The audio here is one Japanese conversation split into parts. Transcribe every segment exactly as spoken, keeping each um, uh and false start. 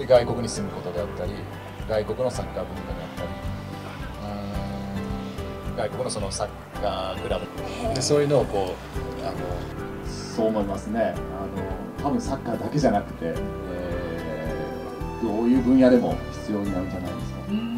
で外国に住むことであったり、外国のサッカー文化であったり、うーん外国のそのサッカークラブで、そういうのをこうあのそう思いますね。あの多分サッカーだけじゃなくて、えー、どういう分野でも必要になるんじゃないですか。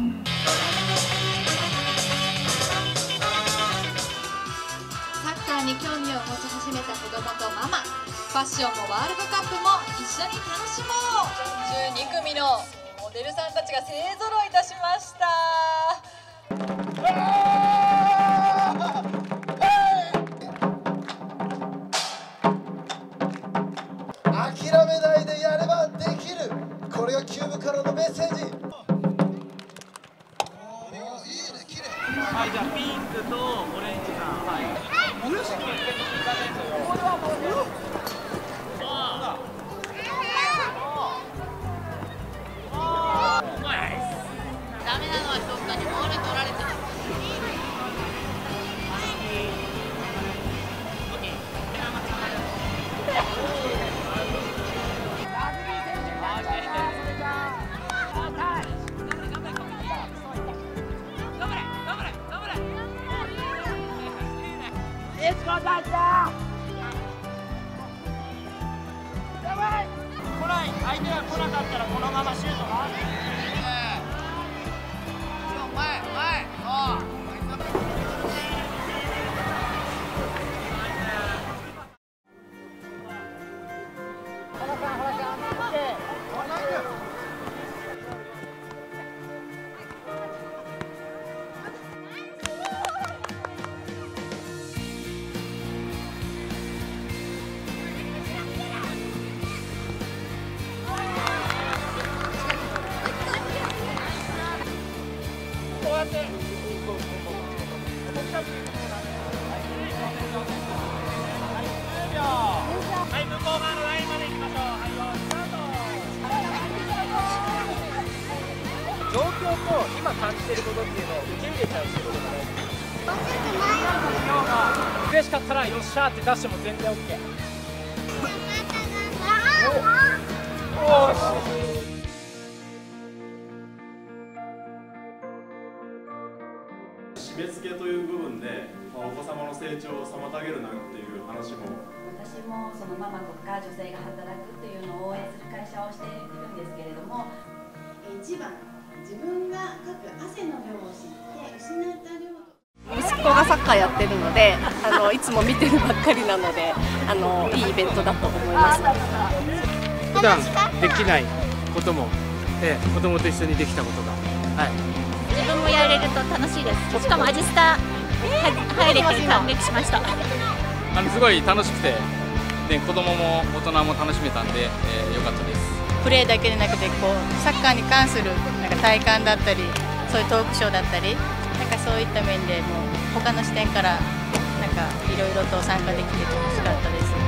サッカーに興味を持ち始めた子供とママ、ファッションもワールドカップも一緒に楽しもう。じゅうにくみのモデルさんたちが勢ぞろいいたしました。 諦めないでやればできる。これがキューブからのメッセージ。 はい、じゃあピンクとオレンジさん。はい。 ダメなのはどっかにボール取られてる。 来ない、相手が来なかったらこのままシュートが。前前はい、向こう側のラインまで行きましょう。はい、よーい、スタート。状況と今感じてることっていうのを受け入れちゃうっていうことが大事。悔しかったらよっしゃーって出しても全然 オーケー。おーし。 締め付けという部分で、まあ、お子様の成長を妨げるなんていう話も。 私もそのママとか女性が働くっていうのを応援する会社をしているんですけれども、 一番自分がかく汗の量を知って失った量と。 息子がサッカーやってるので、あのいつも見てるばっかりなので、あのいいイベントだと思います。 普段できないことも、え子供と一緒にできたことが、はい、 自分もやれると楽しいです。しかもアジスタ入れて感激しました。 あのすごい楽しくて、で子供も大人も楽しめたんで、えー、よかったです。 プレーだけでなくてこうサッカーに関するなんか体感だったり、そういうトークショーだったり、なんかそういった面でもう他の視点からなんかいろいろと参加できて楽しかったです。